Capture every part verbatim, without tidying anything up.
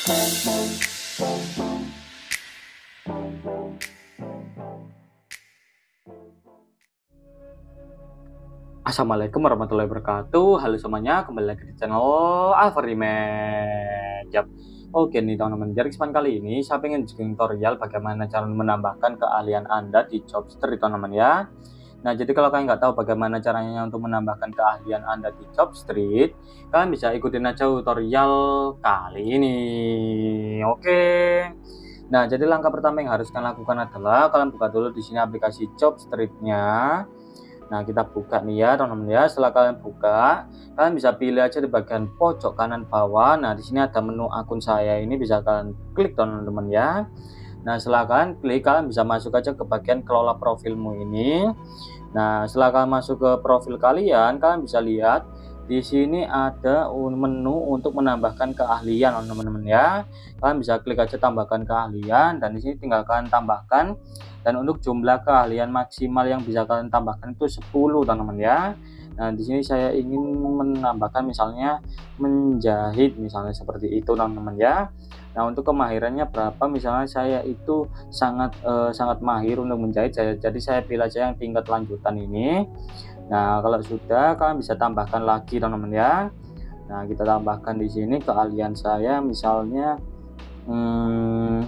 Assalamualaikum warahmatullahi wabarakatuh. Halo semuanya, kembali lagi di channel Alfarimed. Yap. Oke nih teman-teman, jadi kesempatan kali ini saya pengen bikin tutorial bagaimana cara menambahkan keahlian Anda di Jobstreet teman-teman ya. Nah, jadi kalau kalian nggak tahu bagaimana caranya untuk menambahkan keahlian Anda di Jobstreet, kalian bisa ikutin aja tutorial kali ini. Oke. Nah, jadi langkah pertama yang harus kalian lakukan adalah kalian buka dulu di sini aplikasi Jobstreet-nya. Nah, kita buka nih ya teman-teman ya. Setelah kalian buka, kalian bisa pilih aja di bagian pojok kanan bawah. Nah, di sini ada menu akun saya, ini bisa kalian klik teman-teman ya. Nah, setelah kalian klik, kalian bisa masuk aja ke bagian kelola profilmu ini. Nah, setelah kalian masuk ke profil kalian, kalian bisa lihat di sini ada menu untuk menambahkan keahlian teman-teman ya. Kalian bisa klik aja tambahkan keahlian, dan di sini tinggal kalian tambahkan. Dan untuk jumlah keahlian maksimal yang bisa kalian tambahkan itu sepuluh teman-teman ya. Nah, di sini saya ingin menambahkan misalnya menjahit, misalnya seperti itu teman-teman ya. Nah, untuk kemahirannya berapa, misalnya saya itu sangat eh, sangat mahir untuk menjahit, saya jadi saya pilih aja yang tingkat lanjutan ini. Nah, kalau sudah, kalian bisa tambahkan lagi teman-teman ya. Nah, kita tambahkan di sini keahlian saya misalnya hmm,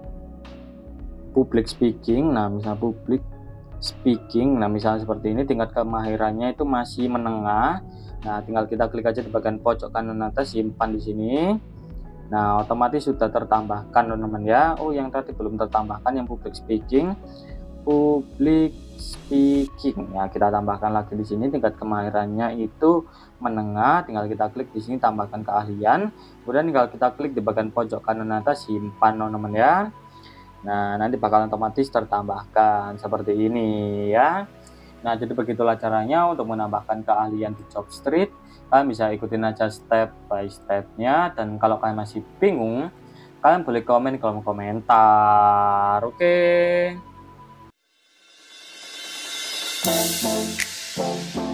public speaking. Nah, misal public speaking, nah misalnya seperti ini, tingkat kemahirannya itu masih menengah. Nah, tinggal kita klik aja di bagian pojok kanan atas, simpan di sini. Nah, otomatis sudah tertambahkan teman-teman ya. Oh, yang tadi belum tertambahkan, yang public speaking. Public speaking ya, kita tambahkan lagi di sini, tingkat kemahirannya itu menengah. Tinggal kita klik di sini tambahkan keahlian, kemudian tinggal kita klik di bagian pojok kanan atas, simpan teman-teman ya. Nah, nanti bakal otomatis tertambahkan seperti ini ya. Nah, jadi begitulah caranya untuk menambahkan keahlian di Jobstreet. Kalian bisa ikutin aja step by stepnya, dan kalau kalian masih bingung, kalian boleh komen di kolom komentar. Oke.